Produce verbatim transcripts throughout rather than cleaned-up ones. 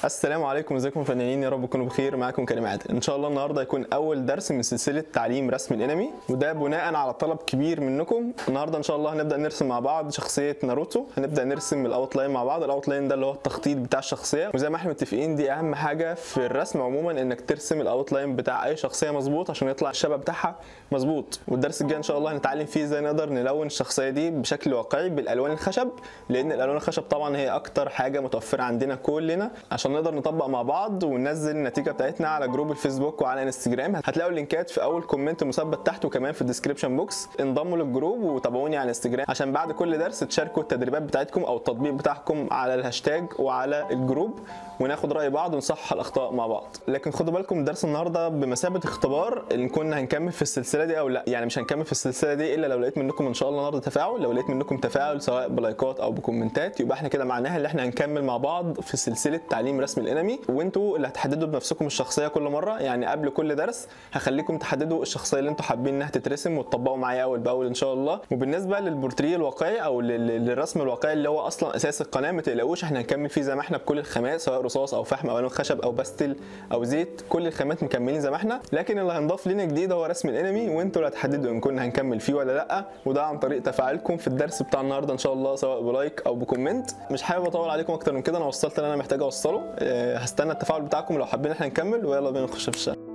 السلام عليكم، ازيكم فنانين؟ يا رب تكونوا بخير. معاكم كريم عادل. ان شاء الله النهارده هيكون اول درس من سلسله تعليم رسم الانمي، وده بناء على طلب كبير منكم. النهارده ان شاء الله هنبدا نرسم مع بعض شخصيه ناروتو. هنبدا نرسم الاوتلاين مع بعض. الاوتلاين ده اللي هو التخطيط بتاع الشخصيه، وزي ما احنا متفقين دي اهم حاجه في الرسم عموما، انك ترسم الاوتلاين بتاع اي شخصيه مظبوط عشان يطلع الشبه بتاعها مظبوط. والدرس الجاي ان شاء الله هنتعلم فيه ازاي نقدر نلون الشخصيه دي بشكل واقعي بالالوان الخشب، لان الالوان الخشب طبعا هي اكتر حاجه متوفره عندنا كلنا عشان نقدر نطبق مع بعض وننزل النتيجه بتاعتنا على جروب الفيسبوك وعلى انستجرام. هتلاقوا اللينكات في اول كومنت مثبت تحت، وكمان في الديسكربشن بوكس. انضموا للجروب وتابعوني على انستجرام عشان بعد كل درس تشاركوا التدريبات بتاعتكم او التطبيق بتاعكم على الهاشتاج وعلى الجروب، وناخد راي بعض ونصحح الاخطاء مع بعض. لكن خدوا بالكم درس النهارده بمثابه اختبار ان كنا هنكمل في السلسله دي او لا. يعني مش هنكمل في السلسله دي الا لو لقيت منكم ان شاء الله النهارده تفاعل. لو لقيت منكم تفاعل سواء بلايكات او بكومنتات، يبقى احنا كده معناها ان احنا هنكمل مع بعض في سلسله تعليم رسم الانمي، وانتوا اللي هتحددوا بنفسكم الشخصيه كل مره. يعني قبل كل درس هخليكم تحددوا الشخصيه اللي انتوا حابين انها تترسم وتطبقوا معايا اول باول ان شاء الله. وبالنسبه للبورتريه الواقعي او للرسم الواقعي اللي هو اصلا اساس القناه، ما تقلقوش احنا هنكمل فيه زي ما احنا بكل الخامات، سواء رصاص او فحم او الوان خشب او باستل او زيت. كل الخامات مكملين زي ما احنا، لكن اللي هنضاف لنا جديد هو رسم الانمي، وانتوا اللي هتحددوا ان كنا هنكمل فيه ولا لا. وده عن طريق تفاعلكم في الدرس بتاع النهارده ان شاء الله، سواء بلايك او بكومنت. مش حابب اطول عليكم اكتر من كده، انا وصلت اللي انا محتاج اوصله. أه هستنى التفاعل بتاعكم لو حابين احنا نكمل، ويلا بينا نخش في الشغل.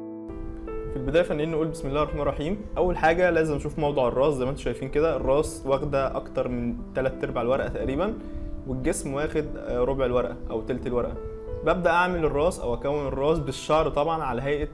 في البدايه فنانين نقول بسم الله الرحمن الرحيم. اول حاجه لازم نشوف موضوع الراس. زي ما انتم شايفين كده الراس واخده اكتر من ثلاث ارباع الورقه تقريبا، والجسم واخد ربع الورقه او ثلث الورقه. ببدا اعمل الراس او اكون الراس بالشعر طبعا على هيئه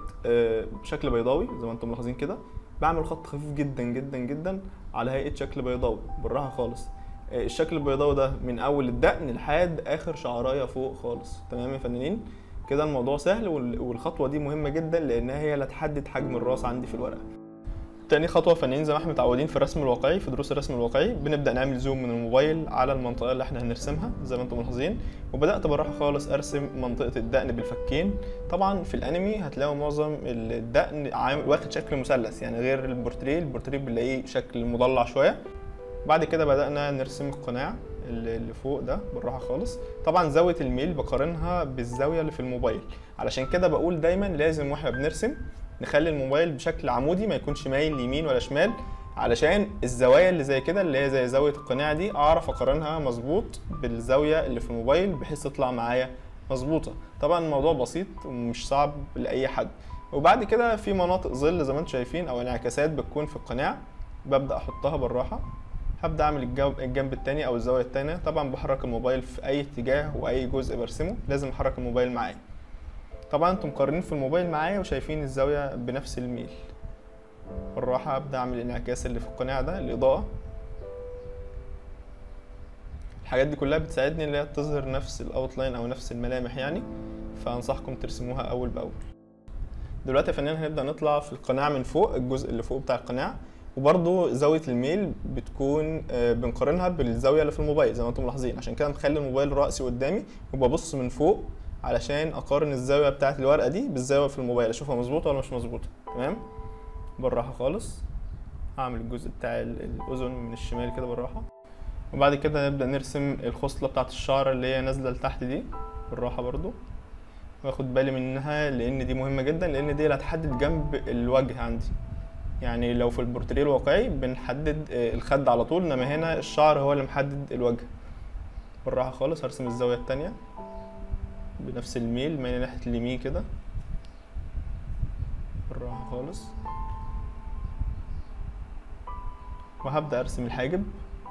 شكل بيضاوي زي ما انتم ملاحظين كده. بعمل خط خفيف جدا جدا جدا على هيئه شكل بيضاوي بالراحه خالص. الشكل البيضاوي ده من اول الدقن لحد اخر شعرايه فوق خالص. تمام يا فنانين؟ كده الموضوع سهل، والخطوه دي مهمه جدا لانها هي اللي هتحدد حجم الراس عندي في الورقه. تاني خطوه فنانين، زي ما احنا متعودين في الرسم الواقعي في دروس الرسم الواقعي، بنبدا نعمل زوم من الموبايل على المنطقه اللي احنا هنرسمها زي ما انتم ملاحظين. وبدات بالراحه خالص ارسم منطقه الدقن بالفكين. طبعا في الانمي هتلاقوا معظم الدقن واخد شكل مثلث، يعني غير البورتريه. البورتريه بنلاقيه شكل مضلع شويه. بعد كده بدأنا نرسم القناع اللي فوق ده بالراحة خالص. طبعا زاوية الميل بقارنها بالزاوية اللي في الموبايل، علشان كده بقول دايما لازم واحنا بنرسم نخلي الموبايل بشكل عمودي، ما يكونش مايل يمين ولا شمال، علشان الزوايا اللي زي كده اللي هي زي زاوية القناع دي اعرف اقارنها مظبوط بالزاوية اللي في الموبايل بحيث تطلع معايا مظبوطة. طبعا الموضوع بسيط ومش صعب لأي حد. وبعد كده في مناطق ظل زي ما انتم شايفين او انعكاسات بتكون في القناع، ببدأ احطها بالراحة. هبدا اعمل الجنب التاني او الزاويه التانيه. طبعا بحرك الموبايل في اي اتجاه واي جزء برسمه لازم احرك الموبايل معايا. طبعا انتم مقارنين في الموبايل معايا وشايفين الزاويه بنفس الميل. بالراحه ابدا اعمل الانعكاس اللي في القناع ده، الاضاءه. الحاجات دي كلها بتساعدني ان هي تظهر نفس الاوتلاين او نفس الملامح يعني، فانصحكم ترسموها اول باول. دلوقتي يا فنان هنبدا نطلع في القناع من فوق، الجزء اللي فوق بتاع القناع. وبرضو زاويه الميل بتكون بنقارنها بالزاويه اللي في الموبايل زي ما انتم ملاحظين، عشان كده مخلي الموبايل راسي قدامي وببص من فوق علشان اقارن الزاويه بتاعه الورقه دي بالزاويه في الموبايل، اشوفها مظبوطه ولا مش مظبوطه. تمام؟ بالراحه خالص. هعمل الجزء بتاع الاذن من الشمال كده بالراحه، وبعد كده نبدا نرسم الخصله بتاعه الشعر اللي هي نازله لتحت دي بالراحه برضو. واخد بالي منها لان دي مهمه جدا، لان دي اللي هتحدد جنب الوجه عندي. يعني لو في البورتريه الواقعي بنحدد الخد على طول، انما هنا الشعر هو اللي محدد الوجه. بالراحه خالص هرسم الزاويه التانيه بنفس الميل مايل ناحيه اليمين كده بالراحه خالص. وهبدا ارسم الحاجب.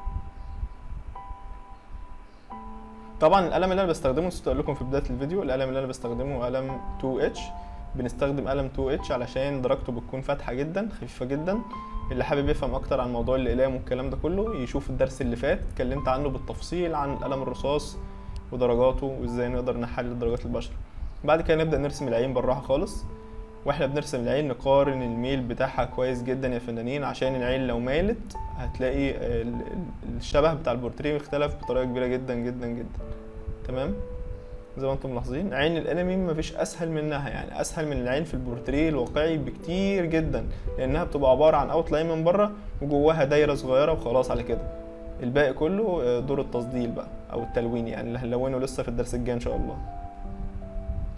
طبعا القلم اللي انا بستخدمه نسيت اقول لكم في بدايه الفيديو، القلم اللي انا بستخدمه قلم تو اتش. بنستخدم قلم تو اتش علشان درجته بتكون فاتحه جدا خفيفه جدا. اللي حابب يفهم اكتر عن موضوع الاقلام والكلام ده كله يشوف الدرس اللي فات، اتكلمت عنه بالتفصيل عن قلم الرصاص ودرجاته وازاي نقدر نحلل درجات البشره. بعد كده نبدا نرسم العين بالراحه خالص. واحنا بنرسم العين نقارن الميل بتاعها كويس جدا يا فنانين، عشان العين لو مالت هتلاقي الشبه بتاع البورتريه اختلف بطريقه كبيره جدا جدا جدا. تمام؟ زي ما انتم ملاحظين عين الانمي مفيش اسهل منها، يعني اسهل من العين في البورتريه الواقعي بكتير جدا، لانها بتبقى عباره عن اوتلاين من بره وجواها دايره صغيره وخلاص على كده. الباقي كله دور التصديل بقى او التلوين، يعني اللي هنلونه لسه في الدرس الجاي ان شاء الله.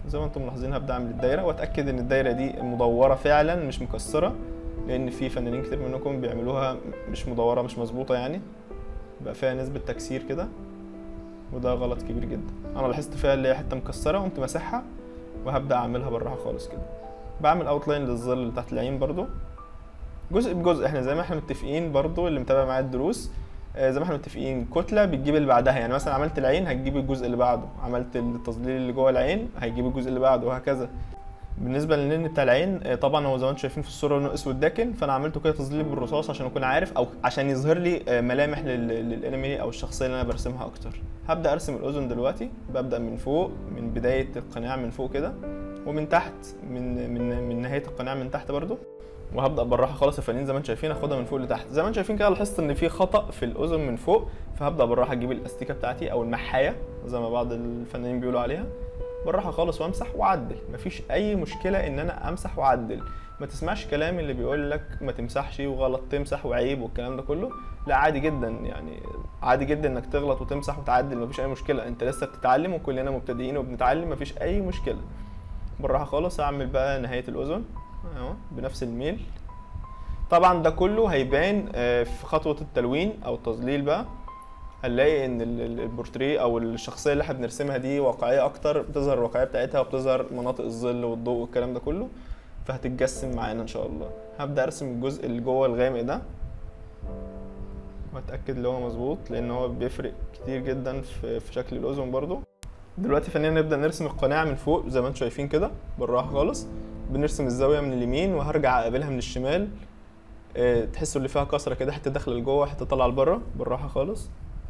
زي ما انتم ملاحظين هبدا اعمل الدايره واتاكد ان الدايره دي مدوره فعلا مش مكسره، لان في فنانين كتير منكم بيعملوها مش مدوره مش مظبوطه، يعني بقى فيها نسبه تكسير كده، وده غلط كبير جدا. انا لاحظت فيها اللي هي حته مكسره وقمت ماسحها وهبدا اعملها بالراحه خالص كده. بعمل اوتلاين للظل اللي تحت العين برضو جزء بجزء، احنا زي ما احنا متفقين برضو اللي متابع معايا الدروس زي ما احنا متفقين كتله بتجيب اللي بعدها، يعني مثلا عملت العين هتجيب الجزء اللي بعده، عملت التظليل اللي جوه العين هيجيب الجزء اللي بعده، وهكذا. بالنسبه للنن بتاع العين طبعا هو زي ما انتم شايفين في الصوره لونه اسود داكن، فانا عملته كده تظليل بالرصاص عشان اكون عارف او عشان يظهر لي ملامح للانمي او الشخصيه اللي انا برسمها اكتر. هبدا ارسم الاذن دلوقتي، ببدا من فوق من بدايه القناع من فوق كده، ومن تحت من من من نهايه القناع من تحت برده، وهبدا بالراحه خالص الفنانين زي ما انتم شايفين اخدها من فوق لتحت. زي ما انتم شايفين كده لاحظت ان في خطا في الاذن من فوق، فهبدا بالراحه اجيب الاستيكه بتاعتي او المحايه زي ما بعض الفنانين بيقولوا عليها، بالراحه خالص وامسح واعدل. مفيش اي مشكله ان انا امسح واعدل، ما تسمعش كلام اللي بيقول لك ما تمسحش وغلط تمسح وعيب والكلام ده كله، لا عادي جدا، يعني عادي جدا انك تغلط وتمسح وتعدل، مفيش اي مشكله، انت لسه بتتعلم وكلنا مبتدئين وبنتعلم، مفيش اي مشكله. بالراحه خالص اعمل بقى نهايه الاذن اهو بنفس الميل. طبعا ده كله هيبان في خطوه التلوين او التظليل بقى، هنلاقي ان البورتريه او الشخصيه اللي احنا بنرسمها دي واقعيه اكتر، بتظهر الواقعيه بتاعتها وبتظهر مناطق الظل والضوء والكلام ده كله، فهتتجسم معانا ان شاء الله. هبدا ارسم الجزء اللي جوه الغامق ده واتاكد ان هو مظبوط، لان هو بيفرق كتير جدا في في شكل الاذن برضو. دلوقتي فنيا نبدا نرسم القناع من فوق زي ما انتم شايفين كده بالراحه خالص، بنرسم الزاويه من اليمين وهرجع اقابلها من الشمال، أه تحسوا اللي فيها كسره كده، حته داخله لجوه حته طالعه لبره، بالراحه خالص.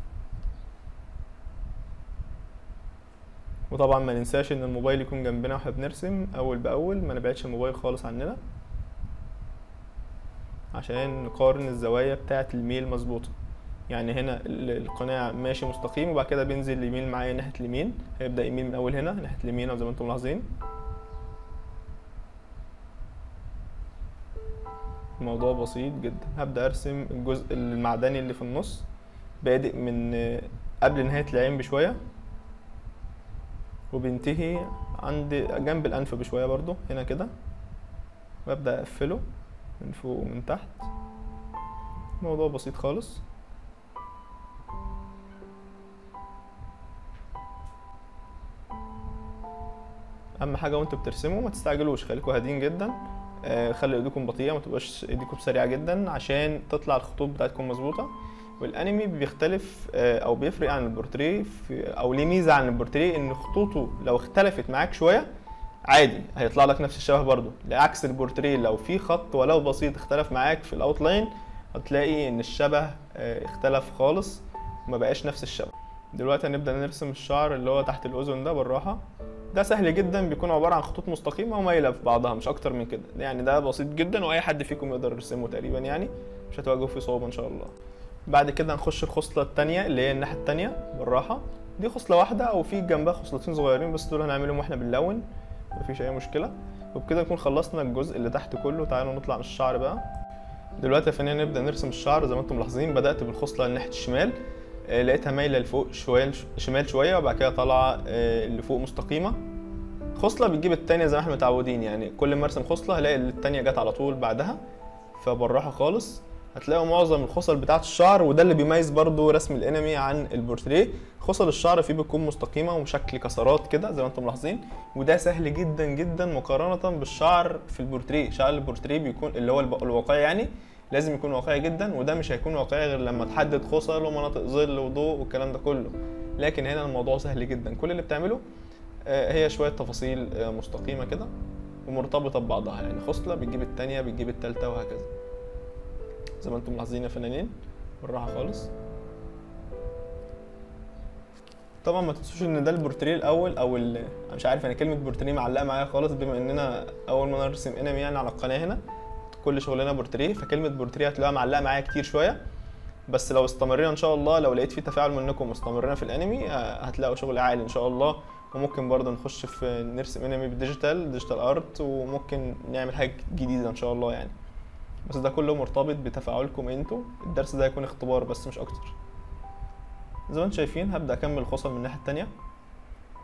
وطبعا ما ننساش ان الموبايل يكون جنبنا واحنا بنرسم اول باول، ما نبعدش الموبايل خالص عننا عشان نقارن الزوايا بتاعه الميل مظبوطه. يعني هنا القناع ماشي مستقيم وبعد كده بينزل يميل معايا ناحيه اليمين، هيبدا يميل من اول هنا ناحيه اليمين زي ما انتم ملاحظين. الموضوع بسيط جدا. هبدا ارسم الجزء المعدني اللي في النص بادئ من قبل نهايه العين بشويه وبينتهي عند جنب الانف بشويه برضو هنا كده، وابدا اقفله من فوق ومن تحت. الموضوع بسيط خالص. اهم حاجه وانتوا بترسموا ما تستعجلوش، خليكم هادين جدا، آه خلي ايديكم بطيئه، ما تبقاش ايديكم سريعه جدا عشان تطلع الخطوط بتاعتكم مظبوطه. والانمي بيختلف آه او بيفرق عن البورتريه او ليه ميزه عن البورتريه ان خطوطه لو اختلفت معاك شويه عادي هيطلع لك نفس الشبه برضو، لعكس البورتريه لو في خط ولو بسيط اختلف معاك في الاوتلاين هتلاقي ان الشبه آه اختلف خالص وما بقاش نفس الشبه. دلوقتي هنبدا نرسم الشعر اللي هو تحت الاذن ده بالراحه. ده سهل جدا، بيكون عباره عن خطوط مستقيمه ومايله في بعضها مش اكتر من كده، يعني ده بسيط جدا واي حد فيكم يقدر يرسمه تقريبا، يعني مش هتواجهوا فيه صعوبه ان شاء الله. بعد كده هنخش الخصله الثانيه اللي هي الناحيه الثانيه بالراحه، دي خصله واحده او في جنبها خصلتين صغيرين بس دول هنعملهم واحنا بنلون مفيش اي مشكله. وبكده نكون خلصنا الجزء اللي تحت كله. تعالوا نطلع من الشعر بقى. دلوقتي يا فنان نبدا نرسم الشعر. زي ما انتم ملاحظين بدات بالخصله ناحيه الشمال، لقيتها مايله لفوق شويه شمال شويه وبعد كده طالعه لفوق مستقيمه. خصله بتجيب الثانيه زي ما احنا متعودين، يعني كل ما ارسم خصله هلاقي الثانيه جت على طول بعدها. فبالراحه خالص هتلاقوا معظم الخصل بتاعه الشعر، وده اللي بيميز برضو رسم الانمي عن البورتريه. خصل الشعر فيه بتكون مستقيمه وشكل كسرات كده زي ما انتم ملاحظين، وده سهل جدا جدا مقارنه بالشعر في البورتريه. شعر البورتريه بيكون اللي هو الواقعي يعني لازم يكون واقعي جدا، وده مش هيكون واقعي غير لما تحدد خصل ومناطق ظل وضوء والكلام ده كله. لكن هنا الموضوع سهل جدا، كل اللي بتعمله هي شويه تفاصيل مستقيمه كده ومرتبطه ببعضها، يعني خصله بتجيب الثانيه بتجيب الثالثه وهكذا زي ما انتم ملاحظين يا فنانين. بالراحه خالص. طبعا ما تنسوش ان ده البورتريه الاول او ال... مش عارف انا كلمه بورتريه معلقه معايا خالص بما اننا اول ما نرسم انمي يعني على القناه هنا كل شغلنا بورتريه، فكلمه بورتريه هتلاقيها معلقه معايا كتير شويه. بس لو استمرينا ان شاء الله، لو لقيت في تفاعل منكم واستمرينا في الانمي هتلاقوا شغل عالي ان شاء الله. وممكن برضه نخش في نرسم انمي بالديجيتال ديجيتال ارت، وممكن نعمل حاجه جديده ان شاء الله يعني. بس ده كله مرتبط بتفاعلكم انتوا. الدرس ده هيكون اختبار بس مش اكتر. زي ما انتم شايفين هبدا اكمل الخصل من الناحيه الثانيه.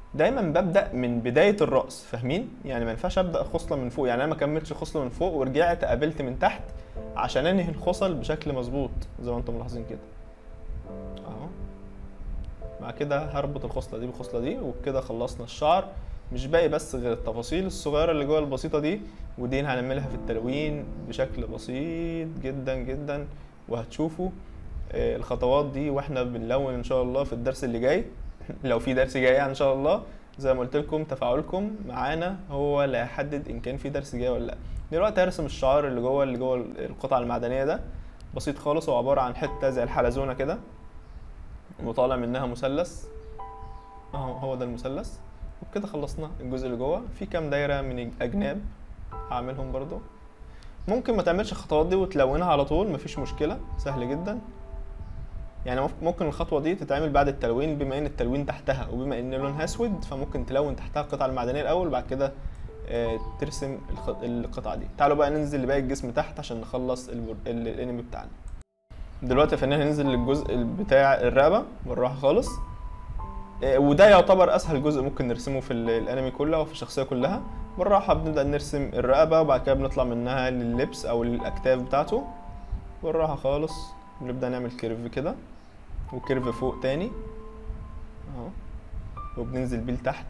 دايما ببدا من بدايه الراس، فاهمين؟ يعني ما ينفعش ابدا خصله من فوق، يعني انا ما كملتش خصله من فوق ورجعت قابلت من تحت عشان انهي الخصل بشكل مظبوط زي ما انتم ملاحظين كده اهو. مع كده هربط الخصله دي بالخصله دي، وبكده خلصنا الشعر. مش باقي بس غير التفاصيل الصغيره اللي جوه البسيطه دي، ودي هنعملها في التلوين بشكل بسيط جدا جدا، وهتشوفوا الخطوات دي واحنا بنلون ان شاء الله في الدرس اللي جاي. لو في درس جاي يعني ان شاء الله. زي ما قلت لكم تفاعلكم معانا هو اللي هيحدد ان كان في درس جاي ولا لا. دلوقتي هرسم الشعار اللي جوه اللي جوه القطعه المعدنيه ده. بسيط خالص، هو عباره عن حته زي الحلزونه كده وطالع منها مثلث اهو، هو ده المثلث. وبكده خلصنا الجزء اللي جوه. في كام دايره من الاجناب هعملهم برضو. ممكن ما تعملش الخطوات دي وتلونها على طول، مفيش مشكله، سهل جدا. يعني ممكن الخطوه دي تتعمل بعد التلوين، بما ان التلوين تحتها وبما ان لونها اسود فممكن تلون تحتها القطعه المعدنيه الاول وبعد كده ترسم القطعه دي. تعالوا بقى ننزل لباقي الجسم تحت عشان نخلص الانمي بتاعنا. دلوقتي يا فنان هننزل للجزء بتاع الرقبه بالراحه خالص، وده يعتبر اسهل جزء ممكن نرسمه في الانمي كله وفي الشخصيه كلها. بالراحه بنبدا نرسم الرقبه وبعد كده بنطلع منها لللبس او للاكتاف بتاعته بالراحه خالص. بنبدا نعمل كيرف كده وكيرف فوق تاني اهو، وبننزل بيه لتحت.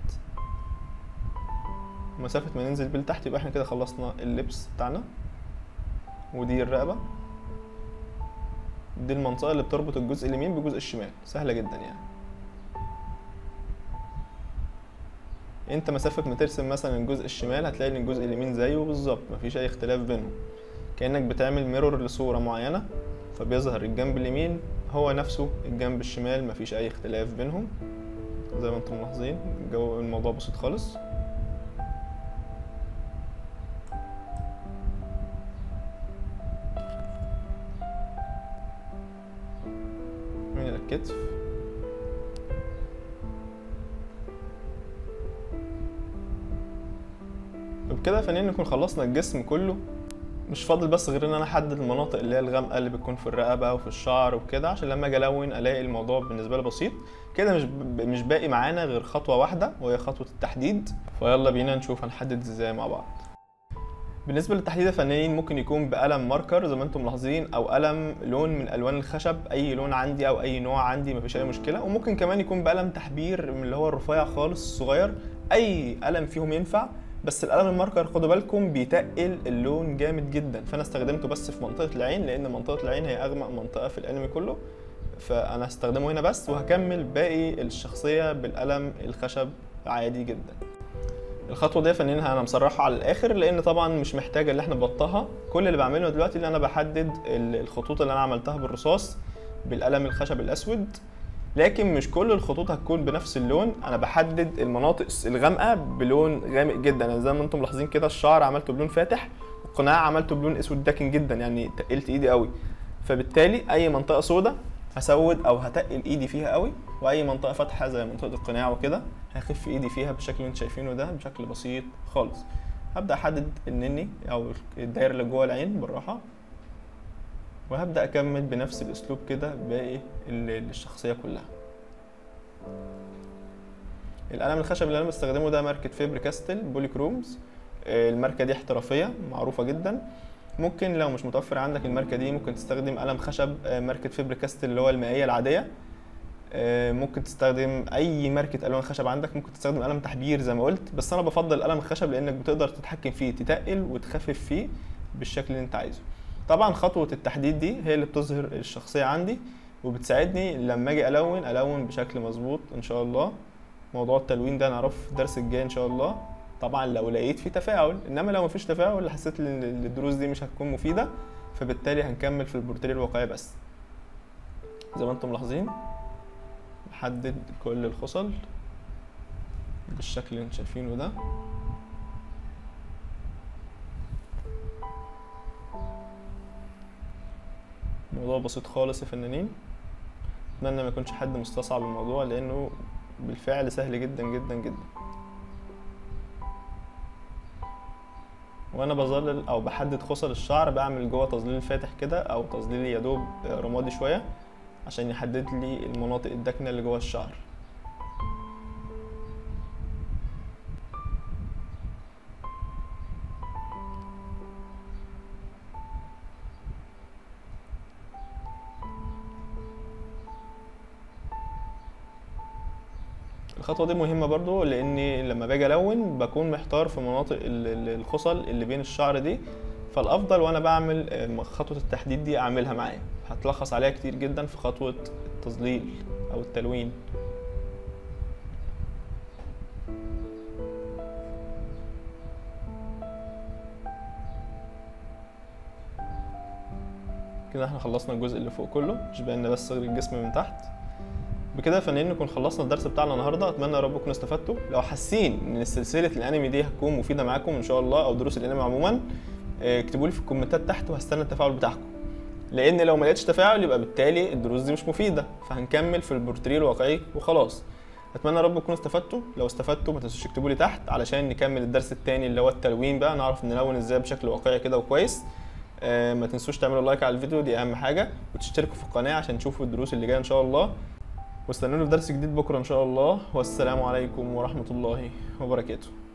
مسافه ما ننزل بيه لتحت يبقى احنا كده خلصنا اللبس بتاعنا. ودي الرقبه، دي المنطقه اللي بتربط الجزء اليمين بالجزء الشمال، سهله جدا يعني. انت مسافه ما ترسم مثلا الجزء الشمال هتلاقي ان الجزء اليمين زيه بالظبط، مفيش اي اختلاف بينهم، كانك بتعمل ميرور لصوره معينه فبيظهر الجنب اليمين هو نفسه الجنب الشمال، مفيش اي اختلاف بينهم زي ما انتم ملاحظين. الجو الموضوع بسيط خالص. من الكتف وبكده يا فنانين نكون خلصنا الجسم كله. مش فاضل بس غير ان انا احدد المناطق اللي هي الغامقه اللي بتكون في الرقبه وفي الشعر وكده، عشان لما اجي الون الاقي الموضوع بالنسبه لي بسيط كده. مش مش باقي معانا غير خطوه واحده وهي خطوه التحديد، فيلا بينا نشوف هنحدد ازاي مع بعض. بالنسبه للتحديد يا فنانين ممكن يكون بقلم ماركر زي ما انتم ملاحظين، او قلم لون من الوان الخشب، اي لون عندي او اي نوع عندي مفيش اي مشكله. وممكن كمان يكون بقلم تحبير من اللي هو الرفيع خالص الصغير، اي قلم فيهم ينفع. بس القلم الماركر خدوا بالكم بيتقل اللون جامد جدا، فانا استخدمته بس في منطقه العين لان منطقه العين هي اغمق منطقه في الانمي كله، فانا هستخدمه هنا بس. وهكمل باقي الشخصيه بالقلم الخشب عادي جدا. الخطوه دي يا فنانين انا مسرحها على الاخر لان طبعا مش محتاجه اللي احنا نبطها. كل اللي بعمله دلوقتي اللي انا بحدد الخطوط اللي انا عملتها بالرصاص بالقلم الخشب الاسود، لكن مش كل الخطوط هتكون بنفس اللون. انا بحدد المناطق الغامقه بلون غامق جدا، يعني زي ما انتم ملاحظين كده الشعر عملته بلون فاتح والقناع عملته بلون اسود داكن جدا، يعني تقلت ايدي قوي. فبالتالي اي منطقه سوداء هسود او هتقل ايدي فيها قوي، واي منطقه فاتحه زي منطقه القناع وكده هخف ايدي فيها بالشكل اللي انتم شايفينه ده بشكل بسيط خالص. هبدا احدد النني او الدايره اللي جوه العين بالراحه، وهبدا اكمل بنفس الاسلوب كده باقي الشخصيه كلها. القلم الخشب اللي انا بستخدمه ده ماركه فيبر كاستل بوليكرومز. الماركه دي احترافيه معروفه جدا. ممكن لو مش متوفر عندك الماركه دي ممكن تستخدم قلم خشب ماركه فيبر كاستل اللي هو المائيه العاديه. ممكن تستخدم اي ماركه الوان خشب عندك، ممكن تستخدم قلم تحبير زي ما قلت، بس انا بفضل قلم الخشب لانك بتقدر تتحكم فيه، تتقل وتخفف فيه بالشكل اللي انت عايزه. طبعا خطوه التحديد دي هي اللي بتظهر الشخصيه عندي وبتساعدني لما اجي الون الون بشكل مظبوط ان شاء الله. موضوع التلوين ده نعرفه في الدرس الجاي ان شاء الله، طبعا لو لقيت فيه تفاعل. انما لو مفيش تفاعل حسيت ان الدروس دي مش هتكون مفيده، فبالتالي هنكمل في البورتريه الواقعي بس. زي ما انتم ملاحظين بحدد كل الخصل بالشكل اللي انتم شايفينه ده. الموضوع بسيط خالص يا فنانين، اتمنى ما يكونش حد مستصعب الموضوع لانه بالفعل سهل جدا جدا جدا. وانا بظلل او بحدد خصل الشعر بعمل جوه تظليل فاتح كده او تظليل يا دوب رمادي شويه عشان يحدد لي المناطق الداكنه اللي جوه الشعر. الخطوه دي مهمه برضو، لاني لما باجي الون بكون محتار في مناطق ال- ال- الخصل اللي بين الشعر دي، فالافضل وانا بعمل آه، خطوه التحديد دي اعملها معايا، هتلخص عليها كتير جدا في خطوه التظليل او التلوين. كده احنا خلصنا الجزء اللي فوق كله، مش باين بس صغر الجسم من تحت. بكده يا فنانين نكون خلصنا الدرس بتاعنا النهارده، اتمنى يا رب تكونوا استفدتوا. لو حاسين ان سلسله الانمي دي هتكون مفيده معاكم ان شاء الله، او دروس الانمي عموما، اه، اكتبوا لي في الكومنتات تحت وهستنى التفاعل بتاعكم، لان لو ما لقيتش تفاعل يبقى بالتالي الدروس دي مش مفيده، فهنكمل في البورتريه الواقعي وخلاص. اتمنى يا رب تكونوا استفدتوا. لو استفدتوا ما تنسوش تكتبوا لي تحت علشان نكمل الدرس الثاني اللي هو التلوين بقى، نعرف نلون ازاي بشكل واقعي كده وكويس. آه، ما تنسوش تعملوا لايك على الفيديو، دي اهم حاجه، وتشتركوا في القناه عشان تشوفوا الدروس اللي جايه ان شاء الله. واستنوني في درس جديد بكره ان شاء الله، والسلام عليكم ورحمه الله وبركاته.